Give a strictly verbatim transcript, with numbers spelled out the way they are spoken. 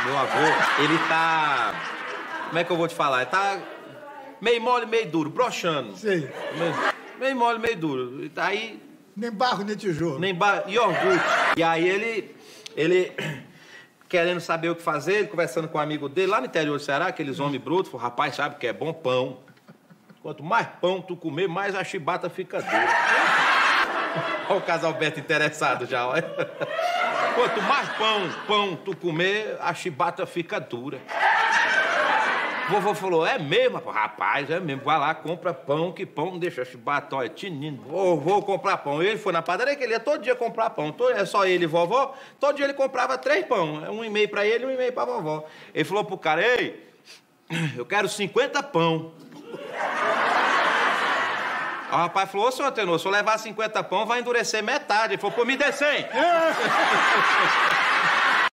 Meu avô, ele tá... Como é que eu vou te falar? Ele tá meio mole, meio duro, broxando. Sei. Meio, meio mole, meio duro. Aí... Nem barro, nem tijolo. Nem barro, iogurte. E aí ele... Ele... Querendo saber o que fazer, ele conversando com um amigo dele, lá no interior do Ceará, aqueles homens brutos, falou, rapaz, sabe que é bom pão. Quanto mais pão tu comer, mais a chibata fica dura. Olha o Casalberto interessado já, olha. Quanto mais pão, pão tu comer, a chibata fica dura. O vovô falou, é mesmo? Rapaz, é mesmo. Vai lá, compra pão, que pão não deixa a chibata, olha, tinindo. Vou, vou comprar pão. Ele foi na padaria que ele ia todo dia comprar pão. Todo, é só ele e vovó. Todo dia ele comprava três pão. Um e meio pra ele e um e meio pra vovó. Ele falou pro cara, ei, eu quero cinquenta pão. Aí o rapaz falou, ô, senhor Tenor, se eu levar cinquenta pão, vai endurecer metade. Ele falou, pô, me dê cem.